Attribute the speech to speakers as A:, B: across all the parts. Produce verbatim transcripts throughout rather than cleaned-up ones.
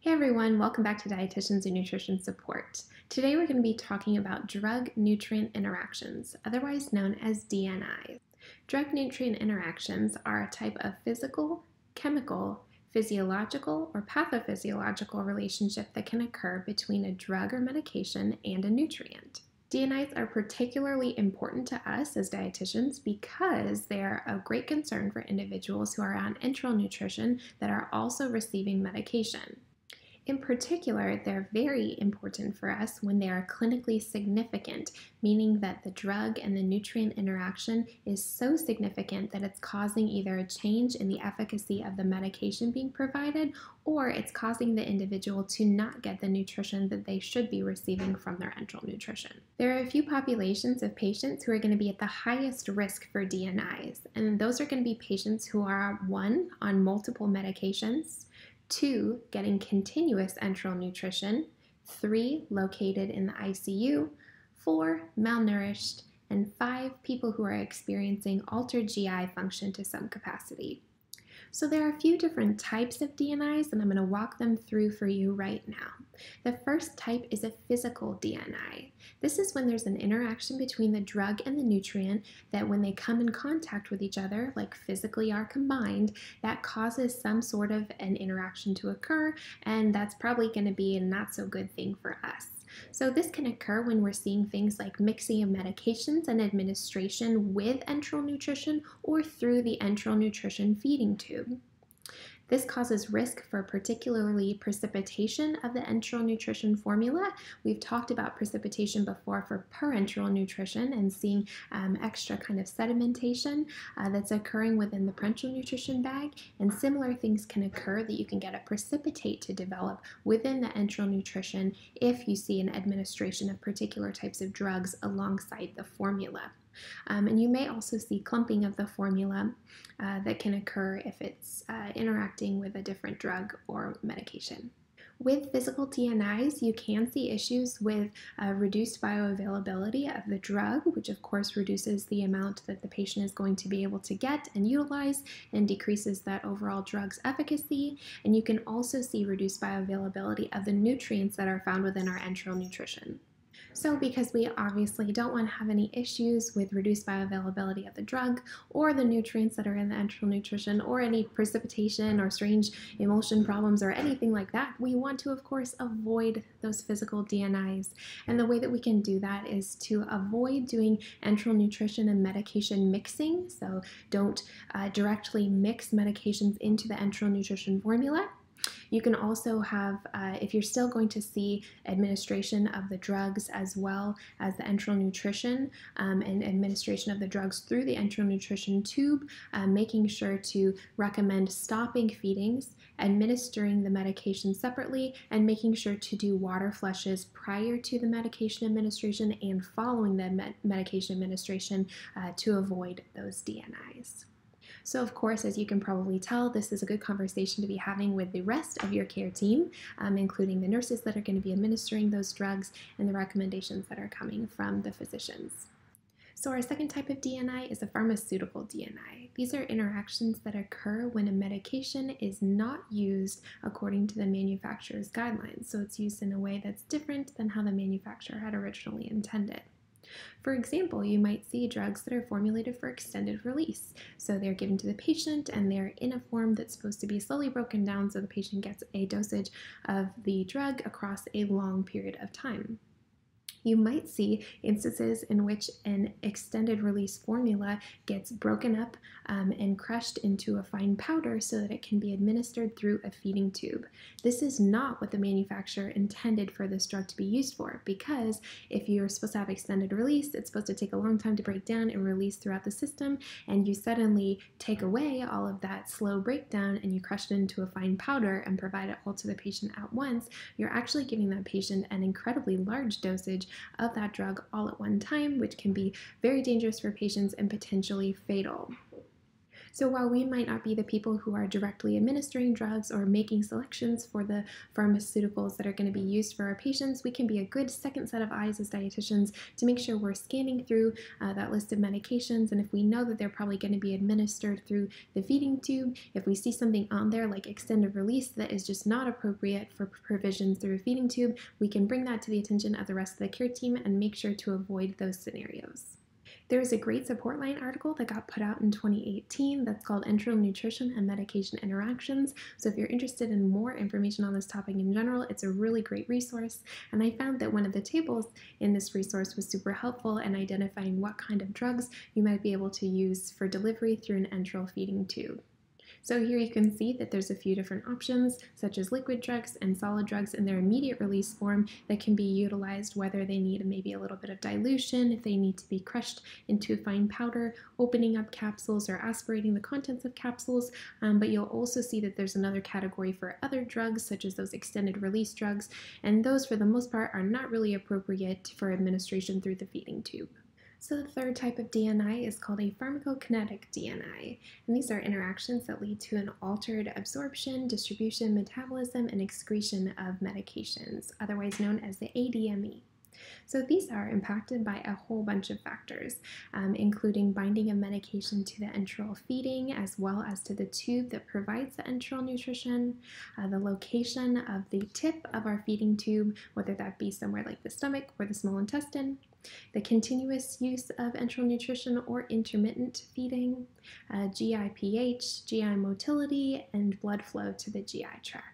A: Hey everyone, welcome back to Dietitians and Nutrition Support. Today we're going to be talking about drug-nutrient interactions, otherwise known as D N Is. Drug-nutrient interactions are a type of physical, chemical, physiological, or pathophysiological relationship that can occur between a drug or medication and a nutrient. D N Is are particularly important to us as dietitians because they are of great concern for individuals who are on enteral nutrition that are also receiving medication. In particular, they're very important for us when they are clinically significant, meaning that the drug and the nutrient interaction is so significant that it's causing either a change in the efficacy of the medication being provided, or it's causing the individual to not get the nutrition that they should be receiving from their enteral nutrition. There are a few populations of patients who are going to be at the highest risk for D N Is, and those are going to be patients who are, one, on multiple medications, two, getting continuous enteral nutrition, three, located in the I C U, four, malnourished, and five, people who are experiencing altered G I function to some capacity. So there are a few different types of D N Is, and I'm going to walk them through for you right now. The first type is a physical D N I. This is when there's an interaction between the drug and the nutrient that when they come in contact with each other, like physically are combined, that causes some sort of an interaction to occur, and that's probably going to be a not so good thing for us. So this can occur when we're seeing things like mixing of medications and administration with enteral nutrition or through the enteral nutrition feeding tube. This causes risk for particularly precipitation of the enteral nutrition formula. We've talked about precipitation before for parenteral nutrition and seeing um, extra kind of sedimentation uh, that's occurring within the parenteral nutrition bag, and similar things can occur that you can get a precipitate to develop within the enteral nutrition if you see an administration of particular types of drugs alongside the formula. Um, and you may also see clumping of the formula uh, that can occur if it's uh, interacting with a different drug or medication. With physical D N Is, you can see issues with uh, reduced bioavailability of the drug, which of course reduces the amount that the patient is going to be able to get and utilize and decreases that overall drug's efficacy. And you can also see reduced bioavailability of the nutrients that are found within our enteral nutrition. So because we obviously don't want to have any issues with reduced bioavailability of the drug or the nutrients that are in the enteral nutrition or any precipitation or strange emulsion problems or anything like that, we want to, of course, avoid those physical D N Is. And the way that we can do that is to avoid doing enteral nutrition and medication mixing. So don't uh, directly mix medications into the enteral nutrition formula. You can also have, uh, if you're still going to see administration of the drugs as well as the enteral nutrition um, and administration of the drugs through the enteral nutrition tube, uh, making sure to recommend stopping feedings, administering the medication separately, and making sure to do water flushes prior to the medication administration and following the med medication administration uh, to avoid those D N Is. So of course, as you can probably tell, this is a good conversation to be having with the rest of your care team, um, including the nurses that are going to be administering those drugs and the recommendations that are coming from the physicians. So our second type of D N I is a pharmaceutical D N I. These are interactions that occur when a medication is not used according to the manufacturer's guidelines. So it's used in a way that's different than how the manufacturer had originally intended. For example, you might see drugs that are formulated for extended release. So they're given to the patient and they're in a form that's supposed to be slowly broken down so the patient gets a dosage of the drug across a long period of time. You might see instances in which an extended release formula gets broken up um, and crushed into a fine powder so that it can be administered through a feeding tube. This is not what the manufacturer intended for this drug to be used for, because if you're supposed to have extended release, it's supposed to take a long time to break down and release throughout the system, and you suddenly take away all of that slow breakdown and you crush it into a fine powder and provide it all to the patient at once, you're actually giving that patient an incredibly large dosage of that drug all at one time, which can be very dangerous for patients and potentially fatal. So while we might not be the people who are directly administering drugs or making selections for the pharmaceuticals that are going to be used for our patients, we can be a good second set of eyes as dietitians to make sure we're scanning through uh, that list of medications, and if we know that they're probably going to be administered through the feeding tube, if we see something on there like extended release that is just not appropriate for provision through a feeding tube, we can bring that to the attention of the rest of the care team and make sure to avoid those scenarios. There is a great support line article that got put out in twenty eighteen that's called Enteral Nutrition and Medication Interactions. So if you're interested in more information on this topic in general, it's a really great resource. And I found that one of the tables in this resource was super helpful in identifying what kind of drugs you might be able to use for delivery through an enteral feeding tube. So here you can see that there's a few different options, such as liquid drugs and solid drugs in their immediate release form that can be utilized whether they need maybe a little bit of dilution, if they need to be crushed into a fine powder, opening up capsules or aspirating the contents of capsules. Um, but you'll also see that there's another category for other drugs, such as those extended release drugs, and those for the most part are not really appropriate for administration through the feeding tube. So the third type of D N I is called a pharmacokinetic D N I, and these are interactions that lead to an altered absorption, distribution, metabolism, and excretion of medications, otherwise known as the A D M E. So these are impacted by a whole bunch of factors, um, including binding of medication to the enteral feeding, as well as to the tube that provides the enteral nutrition, uh, the location of the tip of our feeding tube, whether that be somewhere like the stomach or the small intestine, the continuous use of enteral nutrition or intermittent feeding, uh, G I pH, G I motility, and blood flow to the G I tract.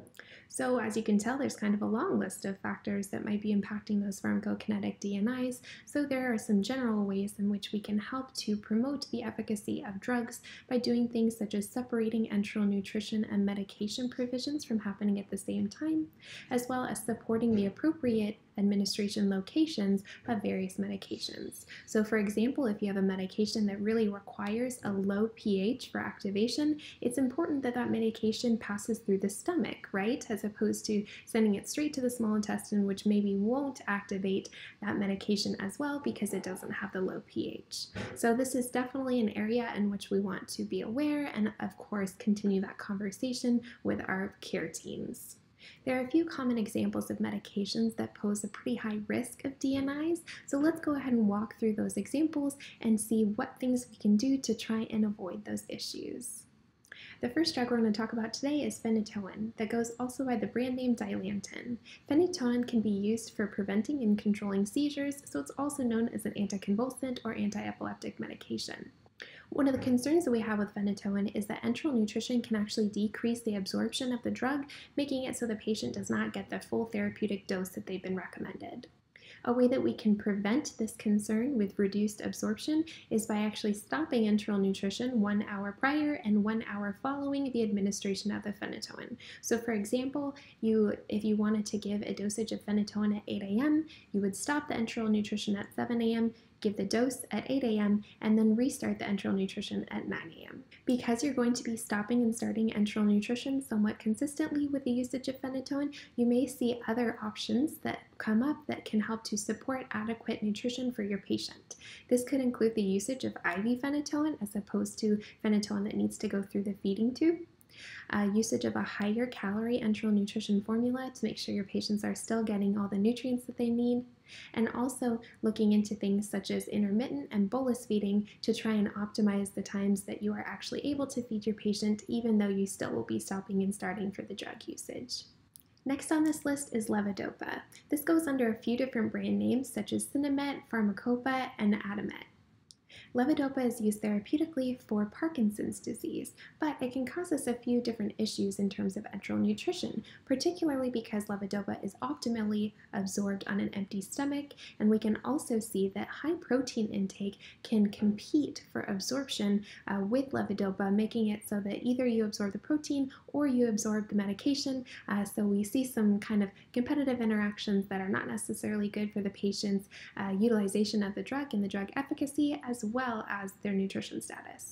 A: So as you can tell, there's kind of a long list of factors that might be impacting those pharmacokinetic D N Is, so there are some general ways in which we can help to promote the efficacy of drugs by doing things such as separating enteral nutrition and medication provisions from happening at the same time, as well as supporting the appropriate administration locations of various medications. So for example, if you have a medication that really requires a low pH for activation, it's important that that medication passes through the stomach, right? As opposed to sending it straight to the small intestine, which maybe won't activate that medication as well because it doesn't have the low pH. So this is definitely an area in which we want to be aware and of course continue that conversation with our care teams. There are a few common examples of medications that pose a pretty high risk of D N Is, so let's go ahead and walk through those examples and see what things we can do to try and avoid those issues. The first drug we're going to talk about today is phenytoin, that goes also by the brand name Dilantin. Phenytoin can be used for preventing and controlling seizures, so it's also known as an anticonvulsant or anti-epileptic medication. One of the concerns that we have with phenytoin is that enteral nutrition can actually decrease the absorption of the drug, making it so the patient does not get the full therapeutic dose that they've been recommended. A way that we can prevent this concern with reduced absorption is by actually stopping enteral nutrition one hour prior and one hour following the administration of the phenytoin. So for example, you, if you wanted to give a dosage of phenytoin at eight A M, you would stop the enteral nutrition at seven A M, give the dose at eight A M, and then restart the enteral nutrition at nine A M Because you're going to be stopping and starting enteral nutrition somewhat consistently with the usage of phenytoin, you may see other options that come up that can help to support adequate nutrition for your patient. This could include the usage of I V phenytoin as opposed to phenytoin that needs to go through the feeding tube. Uh, usage of a higher calorie enteral nutrition formula to make sure your patients are still getting all the nutrients that they need, and also looking into things such as intermittent and bolus feeding to try and optimize the times that you are actually able to feed your patient, even though you still will be stopping and starting for the drug usage. Next on this list is Levodopa. This goes under a few different brand names such as Sinemet, Pharmacopa, and Adamet. Levodopa is used therapeutically for Parkinson's disease, but it can cause us a few different issues in terms of enteral nutrition, particularly because levodopa is optimally absorbed on an empty stomach, and we can also see that high protein intake can compete for absorption uh, with levodopa, making it so that either you absorb the protein or you absorb the medication, uh, so we see some kind of competitive interactions that are not necessarily good for the patient's uh, utilization of the drug and the drug efficacy, as well as their nutrition status.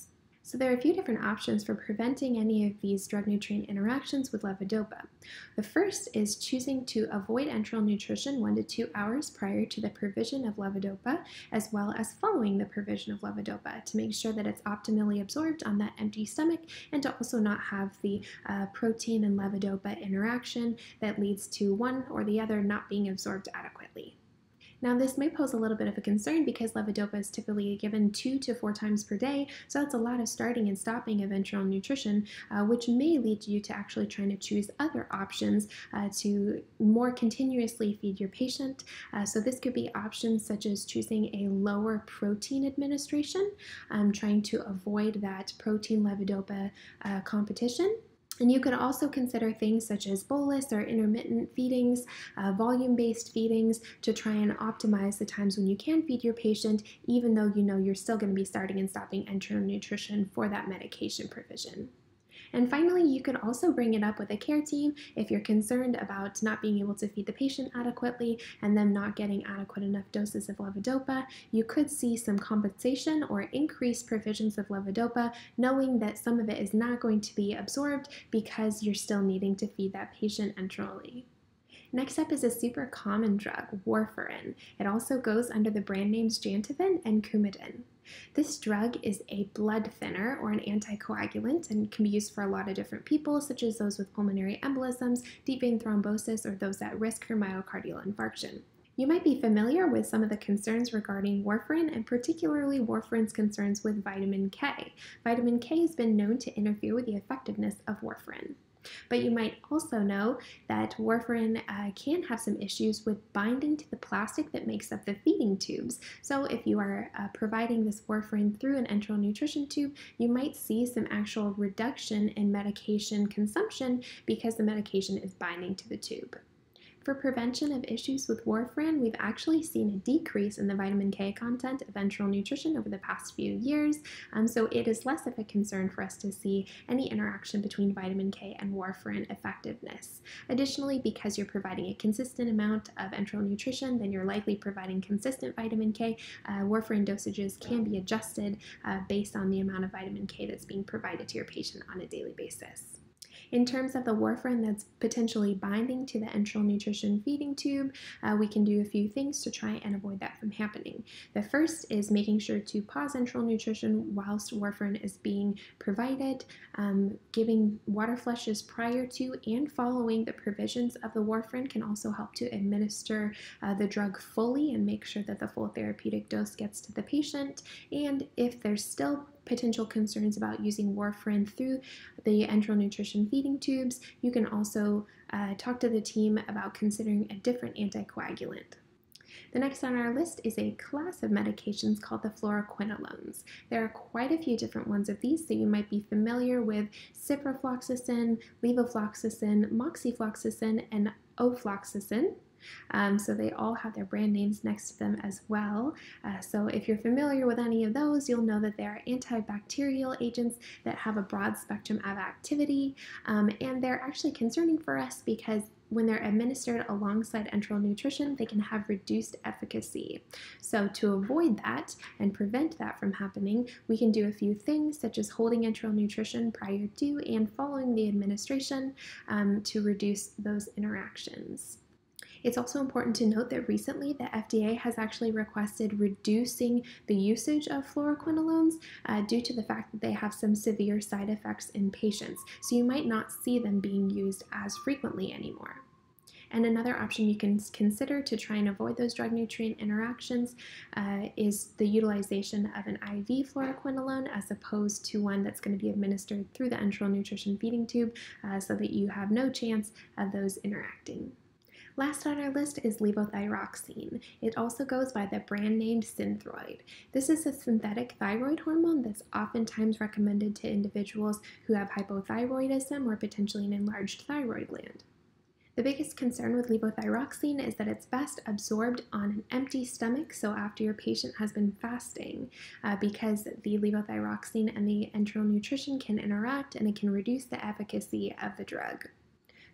A: So there are a few different options for preventing any of these drug-nutrient interactions with levodopa. The first is choosing to avoid enteral nutrition one to two hours prior to the provision of levodopa, as well as following the provision of levodopa to make sure that it's optimally absorbed on that empty stomach and to also not have the uh, protein and levodopa interaction that leads to one or the other not being absorbed adequately. Now, this may pose a little bit of a concern because levodopa is typically given two to four times per day, so that's a lot of starting and stopping of enteral nutrition, uh, which may lead you to actually trying to choose other options uh, to more continuously feed your patient. Uh, so this could be options such as choosing a lower protein administration, um, trying to avoid that protein levodopa uh, competition. And you could also consider things such as bolus or intermittent feedings, uh, volume-based feedings to try and optimize the times when you can feed your patient, even though you know you're still going to be starting and stopping enteral nutrition for that medication provision. And finally, you could also bring it up with a care team if you're concerned about not being able to feed the patient adequately and them not getting adequate enough doses of levodopa. You could see some compensation or increased provisions of levodopa, knowing that some of it is not going to be absorbed because you're still needing to feed that patient enterally. Next up is a super common drug, Warfarin. It also goes under the brand names Jantoven and Coumadin. This drug is a blood thinner or an anticoagulant and can be used for a lot of different people, such as those with pulmonary embolisms, deep vein thrombosis, or those at risk for myocardial infarction. You might be familiar with some of the concerns regarding warfarin, and particularly warfarin's concerns with vitamin K. Vitamin K has been known to interfere with the effectiveness of warfarin. But you might also know that warfarin uh, can have some issues with binding to the plastic that makes up the feeding tubes. So if you are uh, providing this warfarin through an enteral nutrition tube, you might see some actual reduction in medication consumption because the medication is binding to the tube. For prevention of issues with warfarin, we've actually seen a decrease in the vitamin K content of enteral nutrition over the past few years, um, so it is less of a concern for us to see any interaction between vitamin K and warfarin effectiveness. Additionally, because you're providing a consistent amount of enteral nutrition, then you're likely providing consistent vitamin K. Uh, warfarin dosages can be adjusted uh, based on the amount of vitamin K that's being provided to your patient on a daily basis. In terms of the warfarin that's potentially binding to the enteral nutrition feeding tube, uh, we can do a few things to try and avoid that from happening. The first is making sure to pause enteral nutrition whilst warfarin is being provided, um, giving water flushes prior to and following the provisions of the warfarin can also help to administer uh, the drug fully and make sure that the full therapeutic dose gets to the patient. And if there's still potential concerns about using warfarin through the enteral nutrition feeding tubes, you can also uh, talk to the team about considering a different anticoagulant. The next on our list is a class of medications called the fluoroquinolones. There are quite a few different ones of these, so you might be familiar with ciprofloxacin, levofloxacin, moxifloxacin, and ofloxacin. Um, so they all have their brand names next to them as well. Uh, so if you're familiar with any of those, you'll know that they are antibacterial agents that have a broad spectrum of activity, um, and they're actually concerning for us because when they're administered alongside enteral nutrition, they can have reduced efficacy. So to avoid that and prevent that from happening, we can do a few things such as holding enteral nutrition prior to and following the administration um, to reduce those interactions. It's also important to note that recently the F D A has actually requested reducing the usage of fluoroquinolones uh, due to the fact that they have some severe side effects in patients, so you might not see them being used as frequently anymore. And another option you can consider to try and avoid those drug-nutrient interactions uh, is the utilization of an I V fluoroquinolone as opposed to one that's going to be administered through the enteral nutrition feeding tube uh, so that you have no chance of those interacting. Last on our list is levothyroxine. It also goes by the brand name Synthroid. This is a synthetic thyroid hormone that's oftentimes recommended to individuals who have hypothyroidism or potentially an enlarged thyroid gland. The biggest concern with levothyroxine is that it's best absorbed on an empty stomach, so after your patient has been fasting, uh, because the levothyroxine and the enteral nutrition can interact and it can reduce the efficacy of the drug.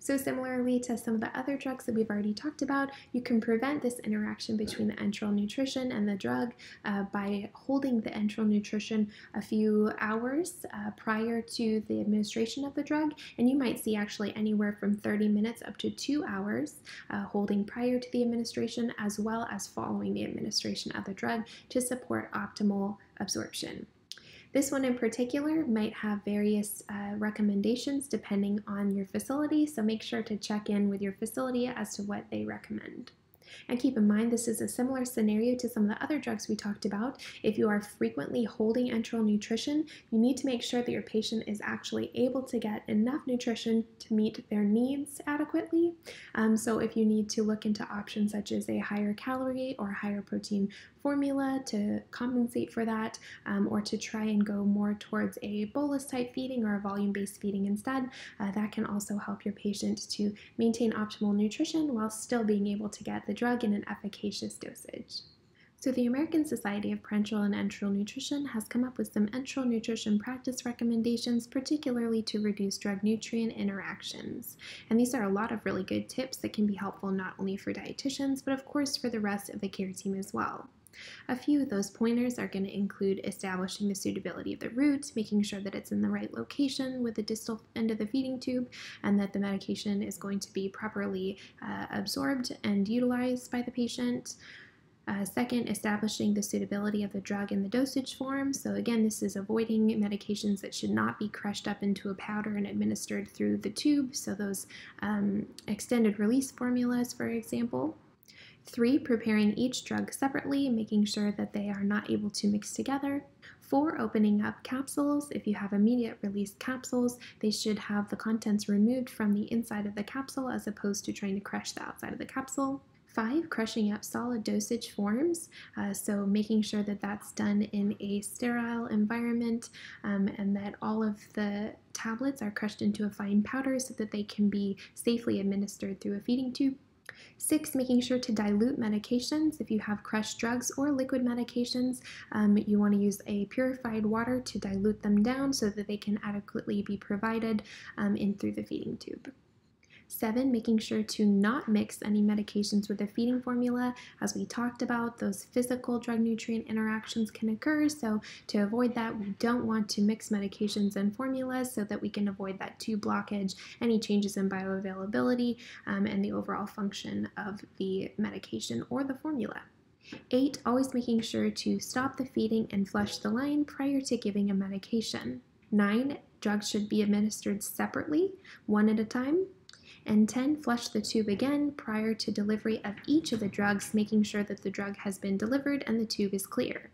A: So similarly to some of the other drugs that we've already talked about, you can prevent this interaction between the enteral nutrition and the drug uh, by holding the enteral nutrition a few hours uh, prior to the administration of the drug, and you might see actually anywhere from thirty minutes up to two hours uh, holding prior to the administration as well as following the administration of the drug to support optimal absorption. This one in particular might have various uh, recommendations depending on your facility, so make sure to check in with your facility as to what they recommend. And keep in mind, this is a similar scenario to some of the other drugs we talked about. If you are frequently holding enteral nutrition, you need to make sure that your patient is actually able to get enough nutrition to meet their needs adequately. Um, so if you need to look into options such as a higher calorie or higher protein formula to compensate for that, um, or to try and go more towards a bolus type feeding or a volume-based feeding instead, uh, that can also help your patient to maintain optimal nutrition while still being able to get the drug in an efficacious dosage. So the American Society of Parenteral and Enteral Nutrition has come up with some enteral nutrition practice recommendations, particularly to reduce drug-nutrient interactions. And these are a lot of really good tips that can be helpful not only for dietitians, but of course for the rest of the care team as well. A few of those pointers are going to include establishing the suitability of the route, making sure that it's in the right location with the distal end of the feeding tube, and that the medication is going to be properly uh, absorbed and utilized by the patient. Uh, second, establishing the suitability of the drug in the dosage form. So again, this is avoiding medications that should not be crushed up into a powder and administered through the tube. So those um, extended release formulas, for example. Three, preparing each drug separately, making sure that they are not able to mix together. Four, opening up capsules. If you have immediate release capsules, they should have the contents removed from the inside of the capsule as opposed to trying to crush the outside of the capsule. Five, crushing up solid dosage forms, uh, so making sure that that's done in a sterile environment um, and that all of the tablets are crushed into a fine powder so that they can be safely administered through a feeding tube. Six, making sure to dilute medications. If you have crushed drugs or liquid medications, um, you want to use a purified water to dilute them down so that they can adequately be provided um, in through the feeding tube. Seven, making sure to not mix any medications with the feeding formula. As we talked about, those physical drug-nutrient interactions can occur, so to avoid that, we don't want to mix medications and formulas so that we can avoid that tube blockage, any changes in bioavailability, um, and the overall function of the medication or the formula. Eight, always making sure to stop the feeding and flush the line prior to giving a medication. Nine, drugs should be administered separately, one at a time. And ten, flush the tube again prior to delivery of each of the drugs, making sure that the drug has been delivered and the tube is clear.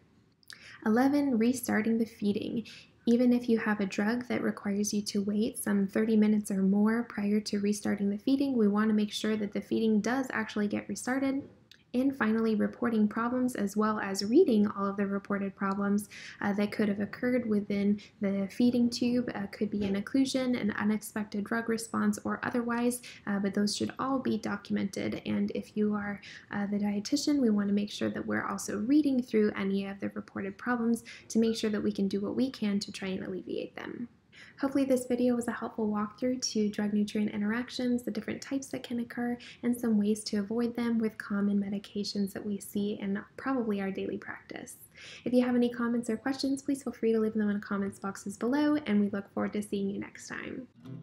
A: eleven, restarting the feeding. Even if you have a drug that requires you to wait some thirty minutes or more prior to restarting the feeding, we want to make sure that the feeding does actually get restarted. And finally, reporting problems as well as reading all of the reported problems uh, that could have occurred within the feeding tube. Uh, could be an occlusion, an unexpected drug response, or otherwise, uh, but those should all be documented. And if you are uh, the dietitian, we want to make sure that we're also reading through any of the reported problems to make sure that we can do what we can to try and alleviate them. Hopefully this video was a helpful walkthrough to drug-nutrient interactions, the different types that can occur, and some ways to avoid them with common medications that we see in probably our daily practice. If you have any comments or questions, please feel free to leave them in the comments boxes below, and we look forward to seeing you next time.